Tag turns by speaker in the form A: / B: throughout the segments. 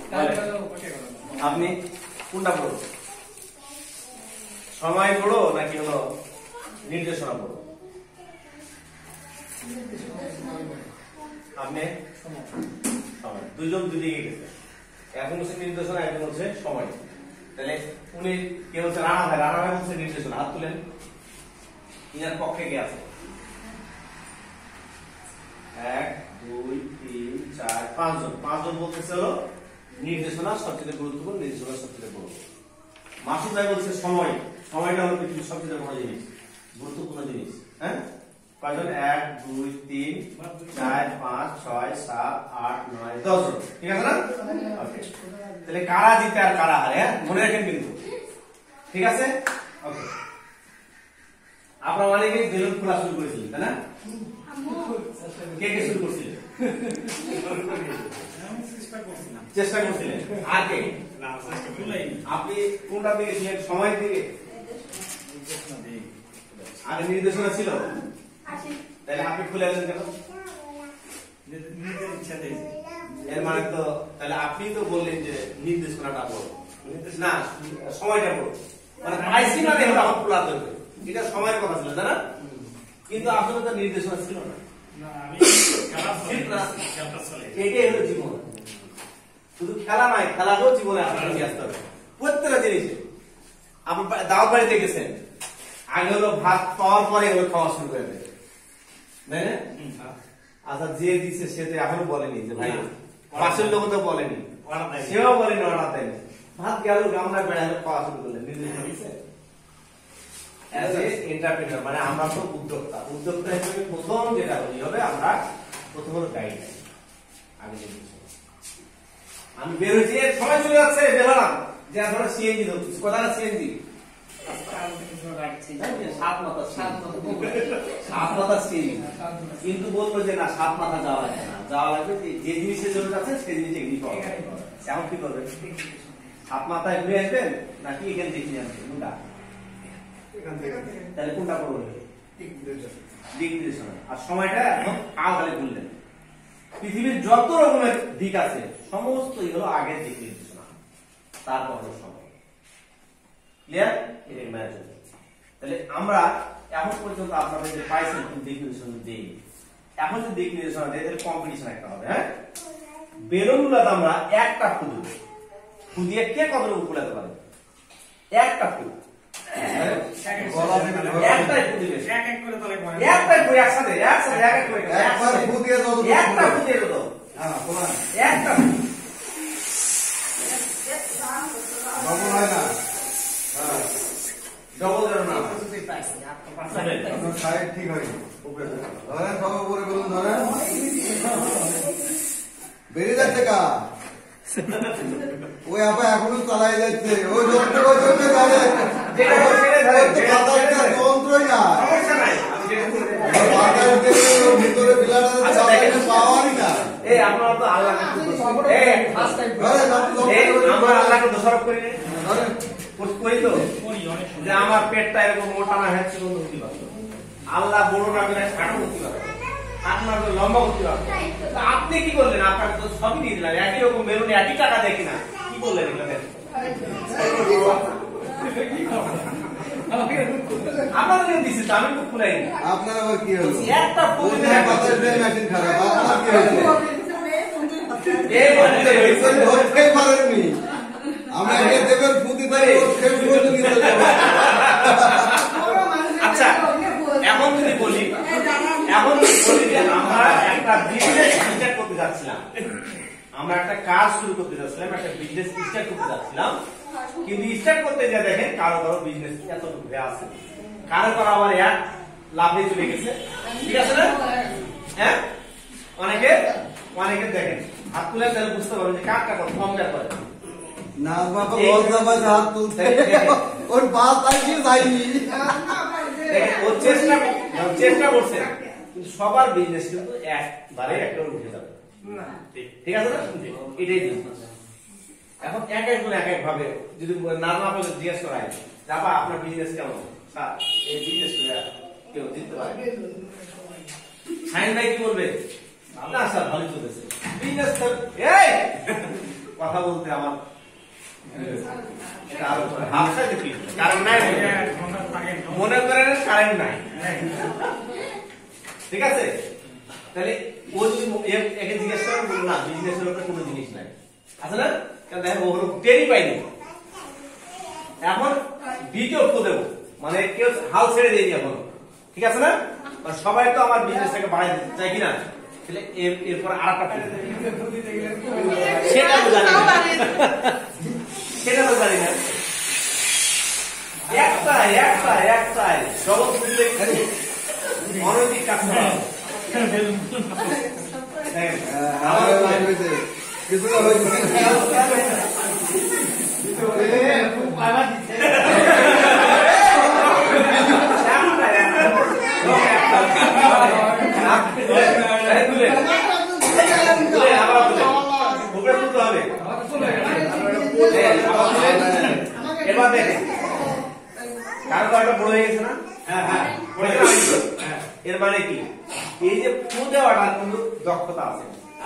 A: আপনি কোনটা পড়ো, সময় পড়ো নাকি হলো নির্দেশনা পড়ো? আপনি সময়, দুজন দুদিকে গেছে। এখন হচ্ছে নির্দেশনা, একজন হচ্ছে সময়। তাহলে উনি কে হচ্ছে? রানা ভাই। রানা ভাই হচ্ছে নির্দেশনা। হাত তুলেন। ইনার পক্ষে কে আছে? 1 2 3 4 5 জন। 5 জন বলতেছে হলো নির্দেশনা সবচেয়ে গুরুত্বপূর্ণ, নির্দেশনা সবচেয়ে বড়। মাসুদ ভাই বলছে সময়। সময়টা হলো পৃথিবীর সবচেয়ে বড় জিনিস, গুরুত্বপূর্ণ জিনিস। হ্যাঁ, কয়জন? 1 2 3 4 5 6 7 8 9 10 জন। ঠিক আছে না? ওকে, তাহলে কারা জিতে আর কারা হারে, হ্যাঁ মনে রাখেন কিন্তু। ঠিক আছে, ওকে। আপনারা অনেকে বেলুন খোলা শুরু করেছিলেন, তাই না? কে কে শুরু করছিলেন? চেষ্টা করছিলেন। আর কে? আপনি কোনটা দিকে ছিলেন? সময়ের দিকে? আগে নির্দেশনা ছিল, তাহলে আপনি খুলে গেলেন কেন? এর মানে তো তাহলে আপনি তো বললেন যে নির্দেশনাটা বলো না, সময়টা বলো, মানে পাইছি মানে হলো আমার খোলা ধরবে, এটা সময়ের কথা ছিল, তাই না? কিন্তু আপনার তো নির্দেশনা ছিল না। এটাই হলো জীবন। শুধু খেলা নয়, খেলাকেও জীবনে আপনার নিয়ে আসতে হবে। প্রত্যেকটা জিনিসে আপনার দাওয়াত বাড়িতে গেছেন, আগে হলো ভাত পাওয়ার পরে হলো খাওয়া শুরু করে দেবে, তাই না? আচ্ছা, যে দিচ্ছে সে তো এখনো বলেনি যে ভাই, পাশের লোক তো বলেনি, সেও বলেনি অর্ডার দেয়নি। ভাত গেল, গামলা বেড়ালো, খাওয়া শুরু করলেন। নির্দেশনা দিচ্ছে এন্টারপ্রেনার, মানে আমরা তো উদ্যোক্তা। উদ্যোক্তা হিসেবে প্রথম যেটা হবে, আমরা প্রথম হলো গাইডলাইন। আগে আমি বের হয়েছি, সময় চলে যাচ্ছে, বেরোলাম, যে ধরো সিএনজি ধরছি, কোথায় সিএনজি? কিন্তু বলবো যে না, 7 মাথা যাওয়া লাগবে না, যাওয়া লাগবে যে জিনিসের জন্য যাচ্ছে সেই জিনিস এগিয়ে পাওয়া যাবে। এমন কি করবেন? 7 মাথায় ঘুরে আসবেন নাকি এখান থেকে নিয়ে আসবেন? কোনটা? তাহলে কোনটা করবেন? দিক নির্দেশনা। আর সময়টা এখন আগালে বললেন, পৃথিবীর যত রকমের দিক আছে সমস্তই হলো আগের দিক নির্দেশনা, তারপর হলো সময়। ক্লিয়ার? তাহলে আমরা এখন পর্যন্ত আপনাদের যে পাইছেন দিক নির্দেশনা দিই, এখন যে দিক নির্দেশনা দেয় তাহলে কম্পিটিশন একটা হবে। হ্যাঁ, বেলুনগুলোতে আমরা একটা ফুল ফুদিয়ে কে কতটুকু ফুলাতে পারে? একটা ফুল, একটাই ফুদিয়ে, একটাই ফুল, একসাথে একসাথে এক এক করে একবার ফুদিয়ে দাও, একটা ফুদিয়ে দাও। হ্যাঁ, বলুন একটা ডবল হয় না, হ্যাঁ ডবল যেন না হয়। আপনার সাইড ঠিক হয়, ধরেন সব উপরে বলুন, ধরেন বেরিয়ে যাচ্ছে কা ওই আপা এখনো চালাই যাচ্ছে, ওই যন্ত্র যন্ত্রই না ভিতরে পাওয়ারই না। আপনারা তো আল্লাহকে দোষারোপ করি তো যে আমার পেটটা এরকম মোটা না হচ্ছে, আল্লাহ বড় না করে খাটো করতে পারে, আপনার লম্বা করতে পারে। আপনি কি করলেন? আপনাকে তো সবই দিয়ে দিলাম, একই রকম বেরোনি, একই টাকা দেখি না, কি বললেন? আপনাদের দিচ্ছি, আমি তো খুলাই না। আপনার আবার কি হলো? একটা মেশিন খারাপ, আপনার কি হয়েছে? আমি আগে দেবের ফুটি ধরে আচ্ছা, এখন যদি বলি যে আমরা একটা বিজনেস স্টার্ট করতে যাচ্ছিলাম, আমরা একটা কাজ শুরু করতে যাচ্ছিলাম, একটা বিজনেস স্টার্ট করতে যাচ্ছিলাম, কিন্তু স্টার্ট করতে যা দেখেন কারো কারো বিজনেস এতটুকু আছে, কারো কারো আবার এক লাভে চলে গেছে। ঠিক আছে না? হ্যাঁ, অনেকে দেখেন হাত তুলে তাহলে বুঝতে পারবেন যে কার টাকা কম করে না। বাবা হাত তুলতে ওর বাস আসিয়ে যায়নি, ও চেষ্টা করছে, কিন্তু সবার বিজনেস কিন্তু একবারে একটা উঠে যাবে। ঠিক আছে না? এটাই এখন এক একজন এক এক ভাবে যদি না বলে জিজ্ঞেস করা হয়, যাবা আপনার বিজনেস কেমন? স্যার এই বিজনেস করে কেউ জিততে পারে? শাহিন ভাই কি বলবে? না স্যার ভালোই চলতেছে বিজনেস। এই কথা কথা বলতে আমার এটা আরো হাফসাই দেখি কারণ নাই মনে করেন কারেন্ট নাই ঠিক আছে তাহলে ও যদি একে জিজ্ঞেস করেন বলবো না বিজনেসের উপরে কোনো জিনিস নাই আছে না কারণ দেখেন ও হলো টেরই পাইনি এখন দ্বিতীয় ফো দেবো মানে কেউ হাল ছেড়ে দিয়ে এখন ঠিক আছে না সবাই তো আমার বিজনেসটাকে বাড়াই দিতে চাই কিনা তাহলে এরপর আর একটা সেটা তো জানি না সেটা তো জানি না একটাই জগৎ বুঝলে অনৈতিক কাজ
B: কিছু
A: এবার দেখেন কারো একটা বড় হয়ে গেছে না এর মানে কি এই যে ফু দেওয়াটা কিন্তু দক্ষতা আছে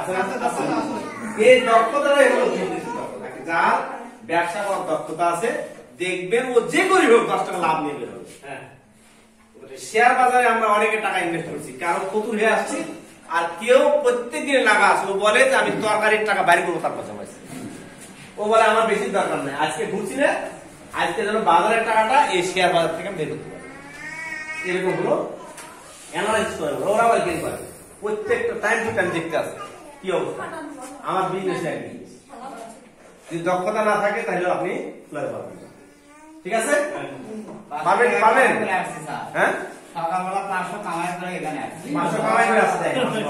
A: এই দক্ষতাটাই হলো যার ব্যবসা করার দক্ষতা আছে দেখবেন ও যে করি হোক 10 টাকা লাভ নিয়ে বের হবে শেয়ার বাজারে আমরা অনেকে টাকা ইনভেস্ট করছি কারো ফতুর হয়ে আসছি আর কেউ প্রত্যেকদিন লাগা আছে ও বলে যে আমি তরকারির টাকা বাইরে করবো তার কথা বলছি ও বলে আমার বেশি দরকার নেই আজকে ঘুরছি না আজকে যেন বাজারের টাকাটা এই শেয়ার বাজার থেকে বের করতে পারে এরকম হলো অ্যানালাইসিস করে ওরা আবার কি করে প্রত্যেকটা টাইম টু টাইম দেখতে আসে কি অবস্থা আমার বিজনেস একই যদি দক্ষতা না থাকে তাহলে আপনি খুলে পারবেন ঠিক আছে পাবেন হ্যাঁ
C: সকালবেলা 500 কামাই করে এখানে আসছি
A: 500 কামাই করে আসছে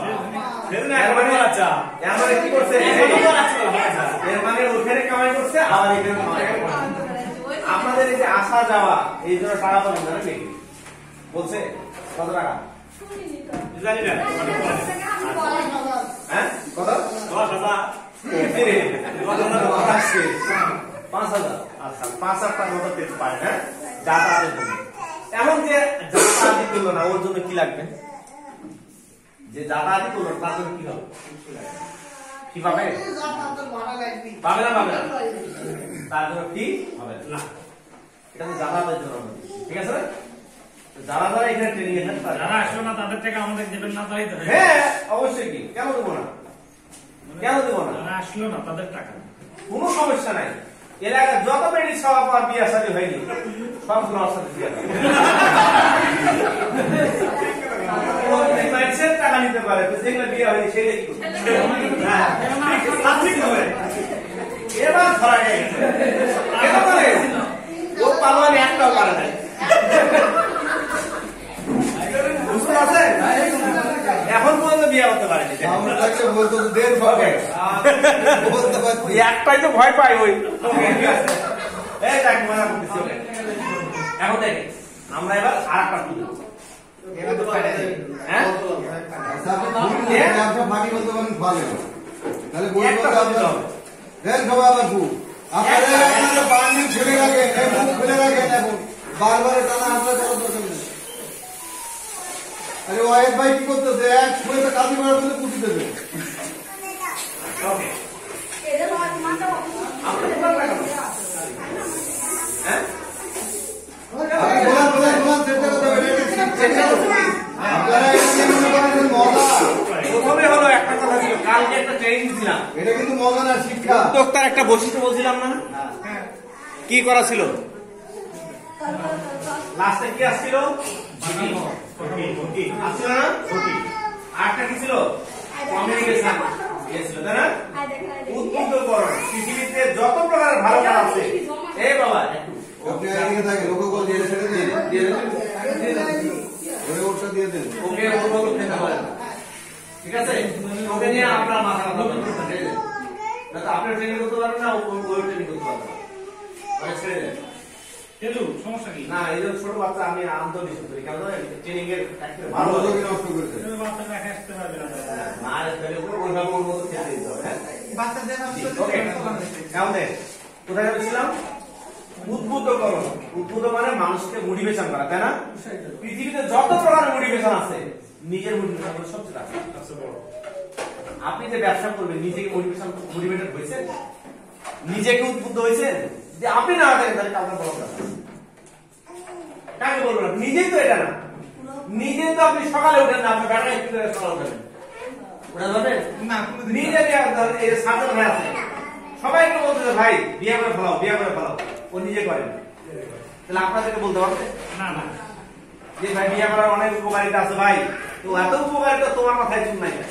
A: এর মানে কি করছে এর মানে ওখানে কামাই করছে আবার এখানে কামাই করছে আপনাদের এই যে আসা যাওয়া এই জন্য টাকা পাবেন না নাকি বলছে কত টাকা জানি না হ্যাঁ কত 5,000 আচ্ছা 5,000 টাকার মতো পেতে পারে হ্যাঁ যাতায়াতের জন্য এমন যে যাতায়াতই করলো না ওর জন্য কি লাগবে যে যাতায়াতই করলো তার জন্য কি হবে কি পাবে পাবে না তার জন্য কি হবে না এটা তো যাতায়াতের জন্য ঠিক আছে যারা যারা এখানে ট্রেনিং এ থাকবে যারা আসলো না তাদের থেকে আমাদের দেবেন না তাই তো হ্যাঁ অবশ্যই কি কেন দেবো না কেন দেবো না যারা আসলো না তাদের টাকা কোনো সমস্যা নাই এলাকার যত বেড়ি সব আর বিয়ে শাদী হয়নি সব লস দিয়ে মানুষের টাকা নিতে পারে যেগুলো বিয়ে হয়নি সেটাই কি এবার ধরা গেছে ও পালোয়ানি একটাও পারে নাই বুঝতে পারছেন এখন পর্যন্ত বিয়ে করতে পারেনি একটাই তো ভয় পাই ওই এখন দেখে আমরা এবার আর একটা
B: বারবার টানা আপনার আরে ওয়াইফ ভাই কি করতেছে এক সময় তো কাজী করার মধ্যে পুষি দেবে
A: প্রথমে হলো একটা কথা ছিল কালকে একটা ট্রেনিং দিছিলাম
B: এটা কিন্তু মজা না শিক্ষা
A: উদ্যোক্তার একটা বৈশিষ্ট্য বলছিলাম না কি করা ছিল লাস্টে কি আসছিল আসছিল না আরেকটা কি ছিল কমিউনিকেশন ছিল তাই না উদ্বুদ্ধকরণ পৃথিবীতে যত প্রকার ভালো কাজ আছে এই বাবা
B: আপনি এদিকে থাকে লোক কল দিয়ে ছেড়ে দিয়ে ওরে ওটা দিয়ে দেন
A: ওকে ওর মতো খেতে পারে ঠিক আছে ওকে নিয়ে আপনার মাথা ব্যথা করতে হবে না তো আপনি ট্রেনিং করতে পারবেন না ওই ট্রেনিং করতে পারবেন মানে ছেড়ে দেন সমস্যা কি না এই যে ছোট বাচ্চা আমি আন্তরিক করি কারণ ট্রেনিং এর ভালো
B: নষ্ট করেছে
A: বাচ্চাটা আসতে পারবে না আর তাহলে ওইভাবে ওর মতো খেতে দিতে হবে বাচ্চাদের ওকে কেমন কোথায় যাচ্ছিলাম উদ্বুদ্ধকরণ উদ্বুদ্ধ মানে মানুষকে মোটিভেশন করা তাই না পৃথিবীতে যত প্রকার মোটিভেশন আছে নিজের মোটিভেশন হলো সবচেয়ে বড় আপনি যে ব্যবসা করবেন নিজেকে মোটিভেটেড হয়েছে নিজেকে উদ্বুদ্ধ হয়েছেন যে আপনি না থাকেন তাহলে কাউকে বলবেন না, কাকে বলবেন? নিজেই তো এটা না, নিজেই তো আপনি সকালে উঠেন না, আপনি বেড়ায় একটু সকালে উঠেন সবাইকে বলতেছে ভাই বিয়ে করে ফেলাও, বিয়ে করে ফেলাও, ও নিজে করে না। তাহলে আপনাদেরকে বলতে পারবে না না যে ভাই বিয়ে করার অনেক উপকারিতা আছে ভাই, তো এত উপকারিতা তোমার মাথায় চুল নাই।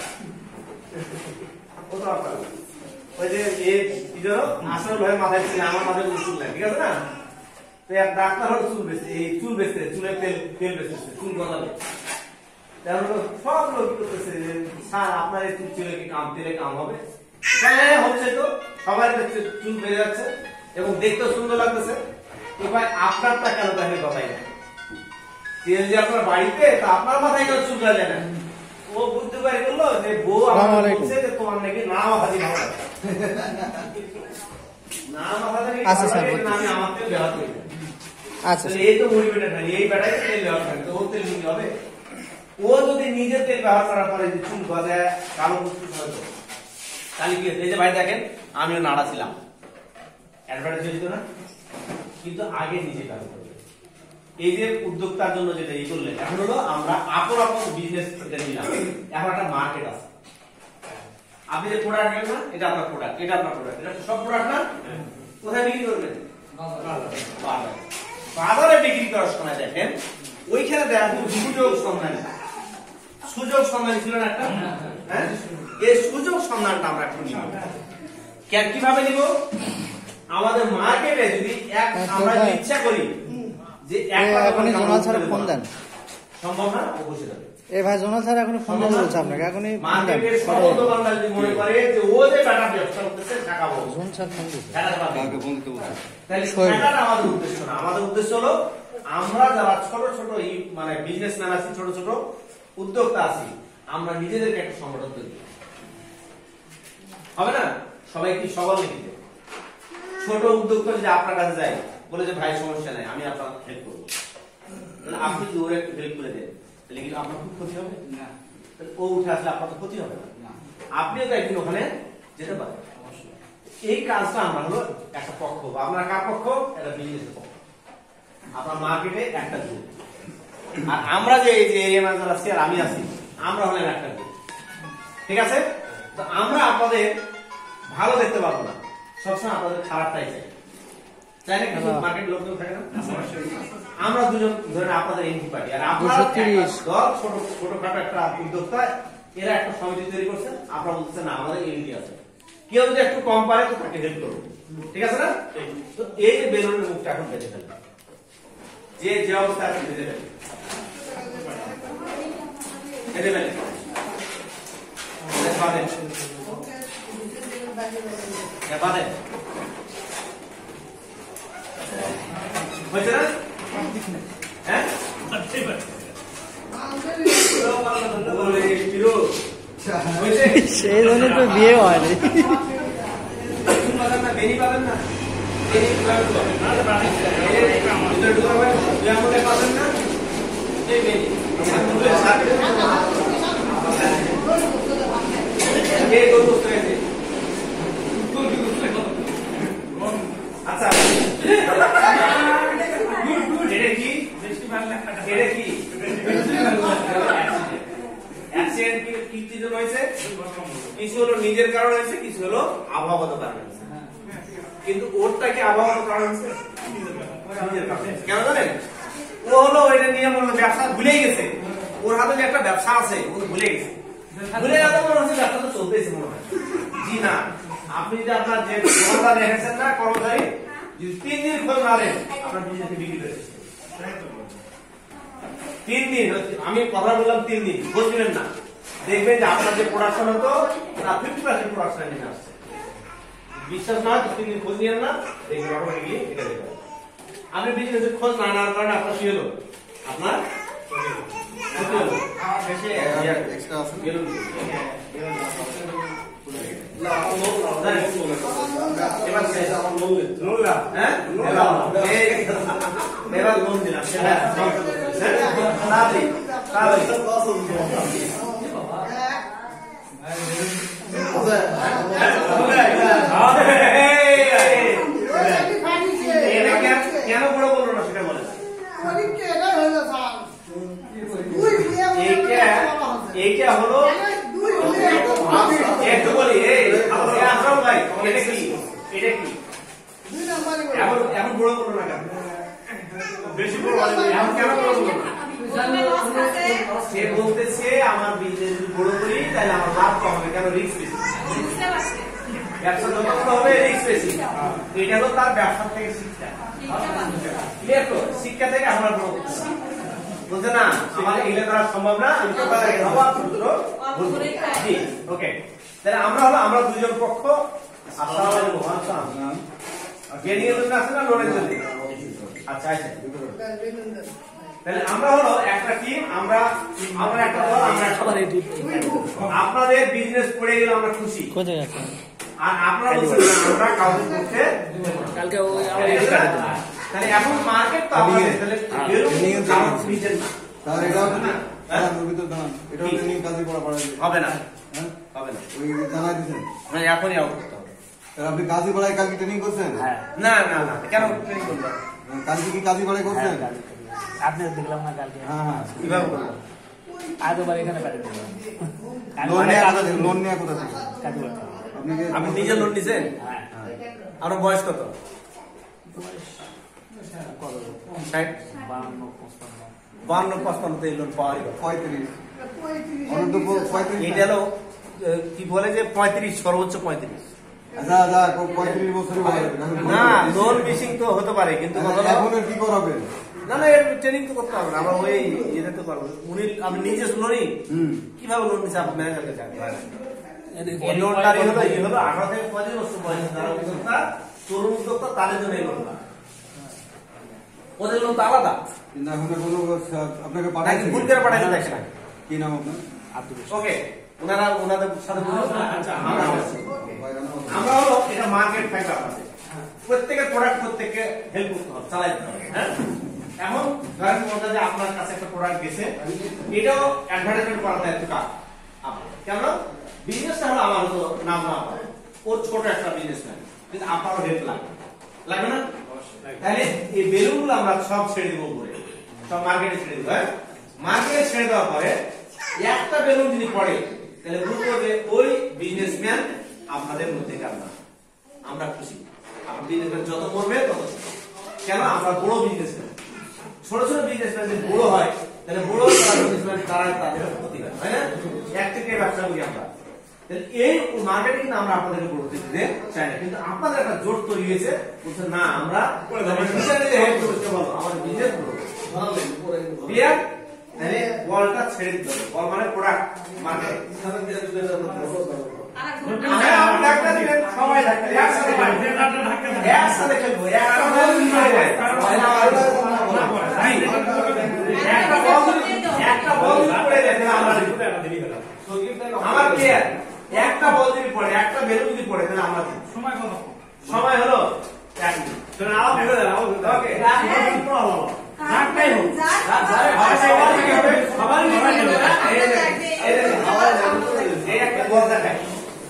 A: ওই যে আসল ভাই মাথায় ছিল, আমার মাথায় চুল নাই, ঠিক আছে না? তো এক ডাক্তার হলো চুল বেচতে, এই চুল বেচতে, চুলের তেল তেল বেচতেছে, চুল গজাবে। সব লোক করতেছে স্যার আপনার এই চুলে কি কাম, তেলে কাম হবে? হ্যাঁ হচ্ছে তো, সবাই চুল বেড়ে যাচ্ছে এবং দেখতে সুন্দর লাগতেছে। তো ভাই আপনারটা কেন তাহলে কথাই না? তেল যে আপনার বাড়িতে, তা আপনার মাথায় কেন চুল গাছে না? ও বুঝতে পারি বললো যে বউ আমার বলছে যে তোমার নাকি না মাথা দিয়ে ভালো লাগে, না মাথা দিয়ে আমি আমার তেল ব্যবহার করি। আচ্ছা এই তো মোটিভেটেড হয়, এই বেটাই তেল ব্যবহার করে, তো ও তেল নিতে হবে। ও যদি নিজের তেল ব্যবহার করার পরে যে চুল গজায় কালো ফুসফুস হতো, তাহলে কি হতো? এই যে ভাই দেখেন আমিও নাড়া ছিলাম, অ্যাডভার্টাইজ হইতো না, কিন্তু আগে নিজে কাজ করবে। এই যে উদ্যোক্তার জন্য যেটা এই করলেন, এখন হলো আমরা আপন আপন বিজনেস নিলাম, এখন একটা মার্কেট আছে। আপনি যে প্রোডাক্ট নেন না, এটা আপনার প্রোডাক্ট, এটা আপনার প্রোডাক্ট, এটা সব প্রোডাক্ট না, কোথায় বিক্রি করবেন? বাজারে বিক্রি করার সময় দেখেন ওইখানে দেখেন সুযোগ সন্ধান, সুযোগ সন্ধান ছিল না একটা, হ্যাঁ এই সুযোগ সন্ধানটা আমরা একটু নিব। কিভাবে নিব? আমাদের মার্কেটে যদি আমরা ইচ্ছা করি যে
D: এখনই জোনাল স্যার ফোন দেন,
A: সম্ভব না? অবশ্যই যাবে।
D: এই ভাই জোনাল স্যার এখনই ফোন দিতে বলছে আপনাকে, এখনই
A: মার্কেটের সব দোকানদার যদি মনে করে যে ও যে টাকা ব্যবসা করতেছে টাকা বল,
D: জোন স্যার ফোন দিতে
B: কাউকে ফোন দিতে বলছে।
A: তাহলে টাকাটা আমাদের উদ্দেশ্য না, আমাদের উদ্দেশ্য হলো আমরা যারা ছোট ছোট মানে বিজনেসম্যান আছি, ছোট ছোট উদ্যোক্তা আছি, আমরা নিজেদেরকে একটা সংগঠন তৈরি হবে না? সবাই কি সবল নাকি? ছোট উদ্যোক্তা যদি আপনার কাছে যায় বলে যে ভাই সমস্যা নাই, আমি আপনার হেল্প করবো, তাহলে আপনি যদি ওর একটু হেল্প করে দেন, তাহলে কিন্তু আপনার খুব ক্ষতি হবে না? ও উঠে আসলে আপনার তো ক্ষতি হবে না, আপনিও তো একদিন ওখানে যেতে পারেন। এই কাজটা আমরা হলো একটা পক্ষ, বা আমরা কার পক্ষ? একটা বিজনেসের পক্ষ, আপনার মার্কেটে একটা গ্রুপ, আর আমরা যে এই যে এরিয়া ম্যানেজার আছি আর আমি আছি, আমরা হলেন একটা গ্রুপ, ঠিক আছে? তো আমরা আপনাদের ভালো দেখতে পাবো না, সবসময় আপনাদের খারাপটাই চাই, তাই না? কিছু মার্কেট লোকজন থাকে না, আমরা দুজন ধরেন আপনাদের এনটি পার্টি, আর আপনারা দল ছোট ছোটখাটো একটা উদ্যোক্তা, এরা একটা সমিতি তৈরি করছেন, আপনারা বলছেন না আমাদের এনটি আছে, কেউ যদি একটু কম পারে তো তাকে হেল্প করবো, ঠিক আছে না? তো এই যে বেলুনের মুখটা এখন বেঁধে ফেলবে, যে যে অবস্থা আছে বেঁধে ফেলবে, বেঁধে ফেলবে বাদে হয়েছে না? হ্যাঁ
D: সেই জন্য তো বিয়ে হয়নি।
A: বেনি পাবেন না, পাবেন না, আচ্ছা এটা কি? এটা কি অ্যাক্সিডেন্ট? কি কিছু হয়েছে? কিছু হলো নিজের কারণ হয়েছে, কিছু হলো আবহাওয়াগত কারণ হয়েছে, কিন্তু ওরটা কি আবহাওয়াগত কারণ হয়েছে? নিজের কারণ। কেন জানেন? ও হলো ওইটা নিয়ে মনে ব্যবসা ভুলেই গেছে, ওর হাতে যে একটা ব্যবসা আছে ও ভুলে গেছে, ভুলে গেলে মনে হচ্ছে ব্যবসা তো চলতেছে মনে হয়। জি না, আপনি যদি আপনার যে কর্মচারী রেখেছেন না, কর্মচারী যদি 3 দিন খোঁজ না নেন, আপনার বিজনেসে বিক্রি হয়েছে 3 দিন, আমি কথা বললাম 3 দিন খোঁজ নেবেন না, দেখবেন যে আপনার যে প্রোডাকশন হতো তার 50% প্রোডাকশন নিয়ে আসছে। বিশ্বাস না হয় 3 দিন খোঁজ নিয়েন না, দেখবেন অটোমেটিকলি এটা দেখবেন। আপনি বিজনেসের খোঁজ না নেওয়ার কারণে আপনার কি হলো? আপনার এখন কেন করবো না? সে বলতেছে আমার বিজনেস যদি বড় করি তাহলে আমার লাভ কম হবে, কেন রিস্ক বেশি, ব্যবসা যত বড় হবে রিস্ক বেশি। এটা হলো তার ব্যবসা থেকে শিক্ষা, ক্লিয়ার তো? শিক্ষা থেকে আমরা বড় করছি, বুঝছে না? আমাদের এগুলো করা সম্ভব না, জি ওকে। তাহলে আমরা হলো আমরা দুজন পক্ষ। আসসালামু আলাইকুম। আসসালাম। গেনিং এর জন্য আছে না লোনের জন্য? আচ্ছা আচ্ছা। তাহলে আমরা হলো একটা টিম, আমরা একটা দল, আমরা একটা দল। আপনাদের বিজনেস পড়ে গেলে আমরা খুশি,
D: কোথায় গেছে?
A: আর আপনারা বলছেন না আমরা কাউকে করতে
D: কালকে
A: তাহলে এখন মার্কেট তো আমাদের, তাহলে বেরোন কাউন্ট নিজের না,
B: স্যার এটা ভিতর দাঁড়ান, এটা ট্রেনিং কাজে করা পারে
A: হবে না,
B: হ্যাঁ
A: হবে না,
B: ওই জানাই দিয়েছেন
A: মানে এখনই আউট করতে হবে।
B: স্যার আপনি কাজী পাড়ায় কালকে ট্রেনিং করছেন?
A: না না না, কেন ট্রেনিং করবেন?
B: কালকে কি কাজী পাড়ায় করছেন?
E: আপনি দেখলাম না কালকে
B: হ্যাঁ হ্যাঁ
A: কিভাবে করবেন?
E: আগেবার এখানে পাঠিয়ে দিলাম
B: লোন নিয়ে কোথা থেকে
E: কাজে করতে
B: আপনি কি
A: আপনি নিজে লোন নিছেন?
E: হ্যাঁ
A: আপনার বয়স কত? 60? 52-55 তে এই লোন পাওয়া যাবে।
B: 35 অনন্ত 35
A: এটা হলো কি বলে যে 35, সর্বোচ্চ 35।
B: আচ্ছা আচ্ছা 35 বছরই বলা যাবে
A: না, লোন মিসিং তো হতে পারে, কিন্তু কথা হলো-
B: এখন কি করাবে?
A: না না, এর ট্রেনিং তো করতে হবে না, আমরা ওই ইয়েতে তো পারবো। উনি আপনি নিজে লোনই কিভাবে লোন নিচ্ছে আপনি ম্যানেজারকে জানেন। এই লোনটা হলো 18 থেকে 35 বছর বয়স যারা উদ্যোক্তা, তরুণ উদ্যোক্তা, তাদের জন্য এই লোনটা। ওদের লোন তো আলাদা,
B: কিন্তু এখন কোনো আপনাকে
A: নাকি
B: পাঠাইছে
A: ভুল করে পাঠাইছে দেখেন না।
B: কি নাম আপনার?
A: ওকে, ওনাদের সাথে আচ্ছা, আমরা হলো এটা মার্কেট ফ্যাক্টর আছে। প্রত্যেকের প্রোডাক্ট প্রত্যেককে হেল্প করতে হবে, চালাইতে হবে। হ্যাঁ, এখন ধরেন মনে যে আপনার কাছে একটা প্রোডাক্ট গেছে, এটাও অ্যাডভার্টাইজমেন্ট করার দায়িত্ব কার? আপনার। কেন? বিজনেসটা হলো আমার, হতো নাম না আপনার। ওর ছোট একটা বিজনেসম্যান, কিন্তু আপনারও হেল্প লাগবে না? তাহলে এই বেলুনগুলো আমরা সব ছেড়ে দিব উপরে, সব মার্কেটে ছেড়ে দিব। হ্যাঁ, মার্কেটে ছেড়ে দেওয়ার পরে একটা বেলুন যদি পড়ে, তাহলে বুঝবো যে ওই বিজনেসম্যান আপনাদের মধ্যে কার না। আমরা খুশি, আপনার বিজনেসম্যান যত করবে তত খুশি। কেন? আমরা বড় বিজনেসম্যান। ছোট ছোট বিজনেসম্যান যদি বড় হয়, তাহলে বড় বিজনেসম্যান তারা তাদের ক্ষতি হয়, তাই না? এক থেকে ব্যবসা করি আমরা। তাহলে এই মার্কেটিং আমরা আপনাদেরকে গ্রোথ দিতে চাই না, কিন্তু আপনাদের একটা জোট তৈরি হয়েছে, বলছেন না আমরা হেল্প করতে বলো, আমাদের বিজনেস করবো। ক্লিয়ার? তাহলে বলটা ছেড়ে দিতে হবে। বল মানে প্রোডাক্ট মার্কেট। ধাক্কা দিবেন, সবাই ধাক্কা দিবেন, একসাথে খেলবো। একটা বল যদি পড়ে যায়, একটা বল যদি পড়ে যায়, তাহলে আমরা আমার ক্লিয়ার। একটা বল যদি পড়ে, একটা বেলুন যদি পড়ে, তাহলে আমরা সময় হলো 1 মিনিট। ওকে, একটা বল দেখায়।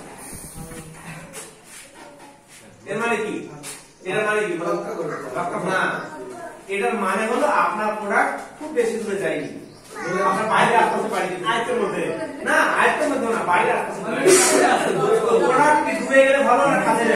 A: এর মানে কি? এটার মানে কি? না, এটার মানে হলো আপনার প্রোডাক্ট খুব বেশি দূরে যায়নি, আমরা বাইরে আসতে পারি আয়ত্তের মধ্যে না, আয়ত্তের মধ্যে না, বাইরে আসতে পারি। প্রোডাক্ট দূরে গেলে ভালো না কাছে